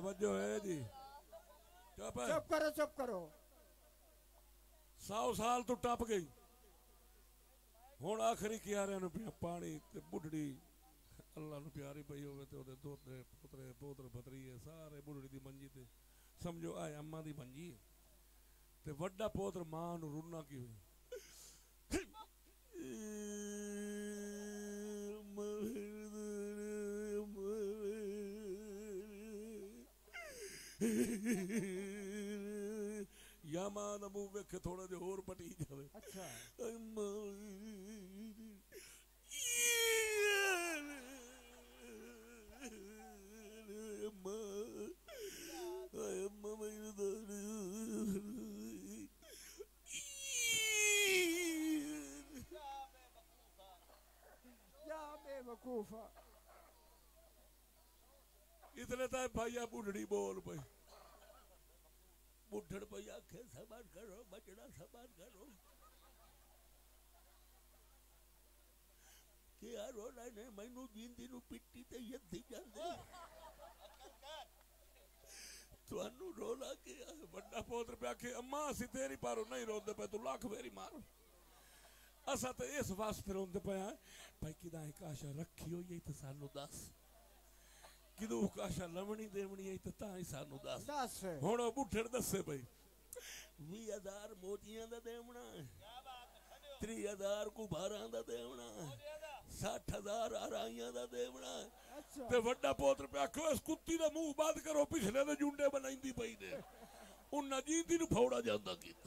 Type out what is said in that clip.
तवज्जो है जी। चुप है, चुप करो चुप करो। 100 साल तो टप गई, हुण आखिरी क्यारियां नूं पिया पानी ते बुढ़ड़ी अल्लाह नूं प्यारी पई होवे ते ओहदे दोतरे पोतरे पोतर भतरीए सारे बुढ़ड़ी दी मंजी ते समझो आए अम्मा दी मंजी ते वड्डा पोतर मां नूं रुना की या मां दा मूंह वेखे थोड़ा जिहा होर पटी जावे। अच्छा या बेवकूफा। इतने तक भैया बुढ़ड़ी बोल पई, बुढ़ड़ पई आखे सबर करो बचड़ा सबर करो। क्या रोना ने मैनू जींदी नू पिट्टी ते यद्दी जांदे तुहानू रोला क्या। बड़ा पोतर पे आखे अम्मा असी तेरी पारो नहीं रोंदे पे, तू लाख वेरी मार। असा तो इस वास्ते रोंदे पे भाई किदा एक आशा रखी होई तो सानू दस, किदू काशा लवणी देवणी है तो तां ही सानू दस। हुण बुढ़ड़ दसे पई 20,000 मोतियां दा देवना, 30,000 कुभारां दा देवना, 60,000 हराइयां दा देवना। ते वड्डा पोतर पे आखो इस कुत्ती दा मुंह बंद करो, पिछले दे जुंडे बनाईंदी पई ने। उन्ना जींदी नूं फौड़ा जांदा की